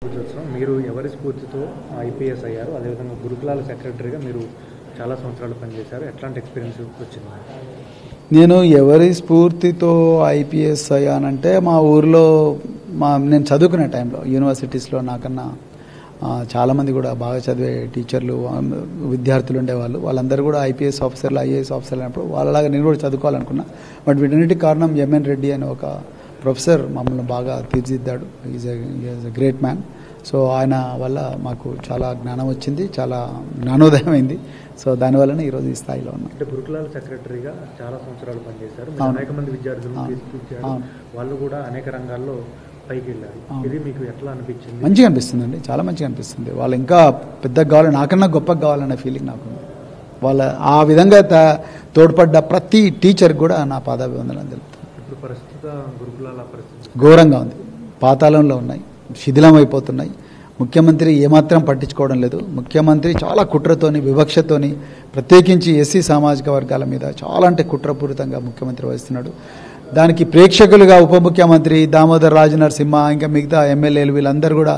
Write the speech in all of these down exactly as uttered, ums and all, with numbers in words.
మీరు ఎవరి స్ఫూర్తితో ఐపీఎస్ అయ్యారు, అదేవిధంగా గురుకులాల సెక్రటరీగా మీరు చాలా సంవత్సరాలు పనిచేశారు, ఎట్లాంటి ఎక్స్పీరియన్స్ వచ్చింది? నేను ఎవరి స్ఫూర్తితో ఐపీఎస్ అయ్యానంటే మా ఊర్లో మా నేను చదువుకునే టైంలో యూనివర్సిటీస్లో నాకన్నా చాలామంది కూడా బాగా చదివే టీచర్లు విద్యార్థులు ఉండేవాళ్ళు. వాళ్ళందరూ కూడా ఐపీఎస్ ఆఫీసర్లు ఐఏఎస్ ఆఫీసర్లు అయినప్పుడు వాళ్ళలాగా నేను కూడా చదువుకోవాలనుకున్నా. బట్ వీటన్నిటికి కారణం ఎంఎన్ రెడ్డి అనే ఒక ప్రొఫెసర్ మమ్మల్ని బాగా తీర్చిదిద్దాడు. Is a great man. So ఆయన వల్ల మాకు చాలా జ్ఞానం వచ్చింది, చాలా జ్ఞానోదయం అయింది. సో దానివల్లనే ఈరోజు ఈ స్థాయిలో ఉన్నాం. అంటే గురుకులాల సెక్రటరీగా చాలా సంవత్సరాలు పనిచేశారు, అనేక మంది విద్యార్థులను తీసుకొచ్చారు, వాళ్ళు కూడా అనేక రంగాల్లో పైకి వెళ్ళారు. ఇది మీకు ఎట్లా అనిపించింది? మంచిగా అనిపిస్తుంది అండి, చాలా మంచిగా అనిపిస్తుంది. వాళ్ళు ఇంకా పెద్దగా కావాలి, నాకన్నా గొప్పగా కావాలనే ఫీలింగ్ నాకు ఉంది. వాళ్ళ ఆ విధంగా తోడ్పడ్డ ప్రతి టీచర్ కూడా నా పాదాభివందనాలు తెలుపుతాను. ఇప్పుడు ప్రస్తుత గురుకులాల పరిస్థితి ఘోరంగా ఉంది, పాతాళంలో ఉన్నాయి, శిథిలం అయిపోతున్నాయి. ముఖ్యమంత్రి ఏమాత్రం పట్టించుకోవడం లేదు. ముఖ్యమంత్రి చాలా కుట్రతోని వివక్షతోని ప్రత్యేకించి ఎస్సీ సామాజిక వర్గాల మీద చాలా అంటే కుట్రపూరితంగా ముఖ్యమంత్రి వహిస్తున్నాడు. దానికి ప్రేక్షకులుగా ఉప ముఖ్యమంత్రి దామోదర్ రాజనరసింహ ఇంకా మిగతా ఎమ్మెల్యేలు వీళ్ళందరూ కూడా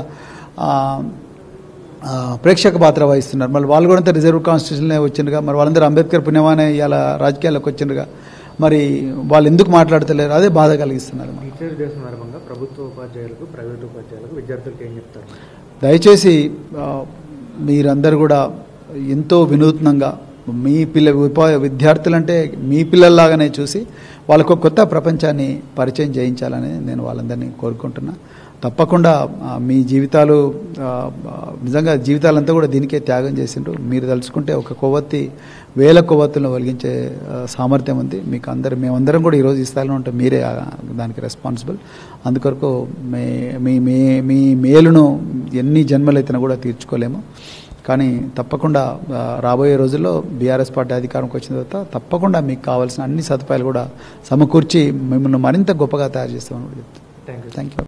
ప్రేక్షక పాత్ర వహిస్తున్నారు. మరి వాళ్ళు కూడా అంతా రిజర్వ్ కాన్స్టిట్యూషన్లే వచ్చిండ్రుగా, మరి వాళ్ళందరూ అంబేద్కర్ పుణ్యమానే ఇలా రాజకీయాల్లోకి వచ్చిండ్రుగా, మరి వాళ్ళు ఎందుకు మాట్లాడతలేరు? అదే బాధ కలిగిస్తున్నారు. టీచర్స్ డే సందర్భంగా ప్రభుత్వ ఉపాధ్యాయులకు ప్రైవేట్ ఉపాధ్యాయులకు విద్యార్థులకు ఏం చెప్తారు? దయచేసి మీరందరూ కూడా ఎంతో వినూత్నంగా మీ పిల్ల ఉపా విద్యార్థులంటే మీ పిల్లల్లాగానే చూసి వాళ్ళకు కొత్త ప్రపంచాన్ని పరిచయం చేయించాలని నేను వాళ్ళందరినీ కోరుకుంటున్నా. తప్పకుండా మీ జీవితాలు నిజంగా జీవితాలంతా కూడా దీనికే త్యాగం చేసిండ్రు. మీరు తలుచుకుంటే ఒక కొవ్వొత్తి వేల కొవ్వొత్తులను వెలిగించే సామర్థ్యం ఉంది మీకు. అందరు మేమందరం కూడా ఈరోజు ఈ స్థాయిలో ఉంటే మీరే దానికి రెస్పాన్సిబుల్. అందుకొరకు మే మీ మే మీ మేలును ఎన్ని జన్మలైతేనా కూడా తీర్చుకోలేము. కానీ తప్పకుండా రాబోయే రోజుల్లో బీఆర్ఎస్ పార్టీ అధికారంకి వచ్చిన తర్వాత తప్పకుండా మీకు కావాల్సిన అన్ని సదుపాయాలు కూడా సమకూర్చి మిమ్మల్ని మరింత గొప్పగా తయారు చేస్తామని చెప్తాను. Thank you. Thank you.